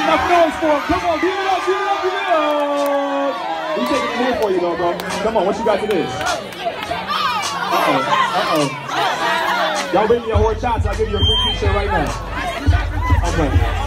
enough noise for him. Come on, give it up, give it up, give it up. We taking it here for you, though, bro. Come on, what you got to this? Uh-oh. Y'all bring me a horse shots, I'll give you a free t-shirt right now. Okay.